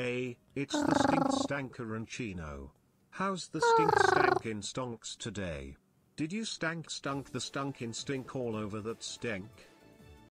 It's the stink stankarancino. How's the stink stank in stonks today? Did you stunk the stunk in stink all over that stank?